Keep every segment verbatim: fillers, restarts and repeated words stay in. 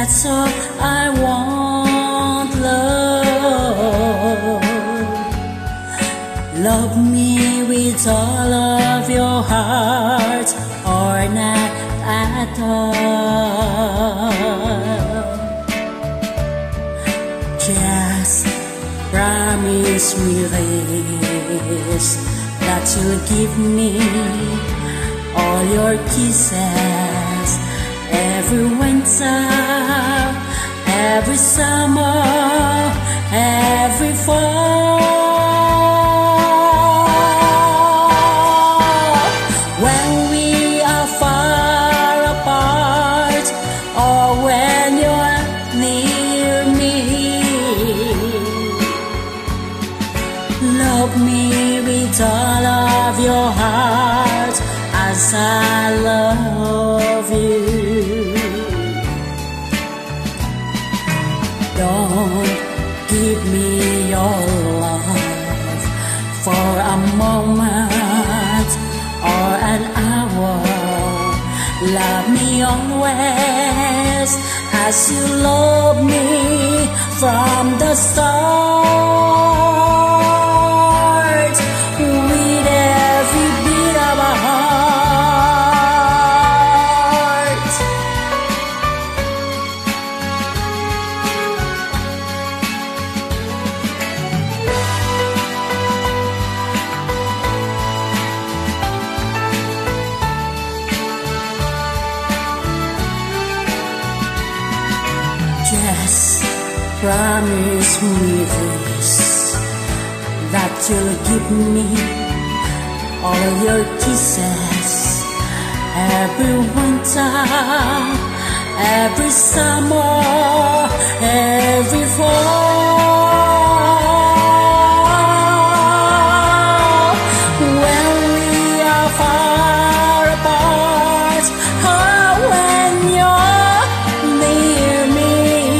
That's all I want, love. Love me with all of your heart, or not at all. Just promise me this, that you'll give me all your kisses every winter, every summer, every fall. When we are far apart, or when you're near me, love me with all of your heart as I love you. Don't give me your love for a moment or an hour. Love me always as you love me from the start, with every beat of a heart. Just promise me this, that you'll give me all your kisses every winter, every summer, every fall. When we are far apart, or when you're near me,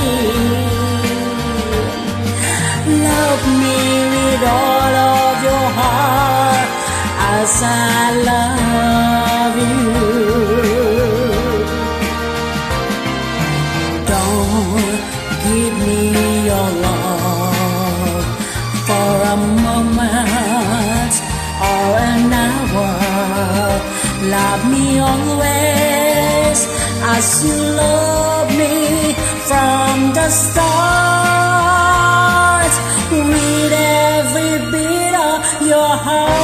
love me with all of your heart as I love you. Don't give me your love for a moment or an hour. Love me always as you love me from the start, with every beat of your heart.